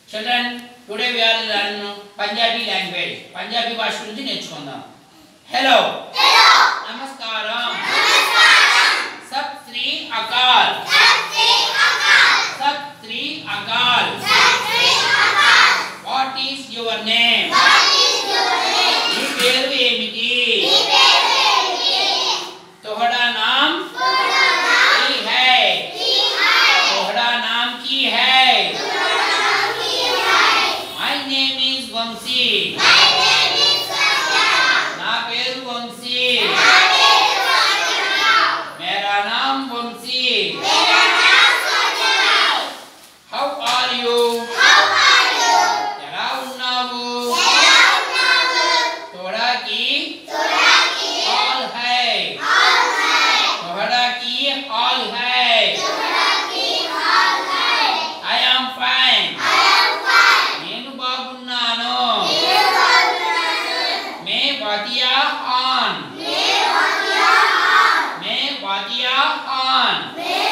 Children, today we are learning Punjabi language. Punjabi భాష గురించి నేర్చుకుందాం. Hello. Hello. Namaskaram. Namaskaram. Sat Sri Akal. Sat Sri Akal. Sat Sri Akal. Sat Sri Akal. What is your name? What is your name? నీ పేరు ఏమిటి? నీ పేరు ఏమిటి? తోహడా నామ్ की है? तोहरा नाम की है? My name is Vamsi. ना पेरू वंशी. मेरा नाम वंशी. How are you? ఎలా ఉన్నావు? तोहरा की हाल है. तोहरा की हाल है. I am fine. నేను బాగున్నాను. मैं वादिया खान. मैं वादिया खान.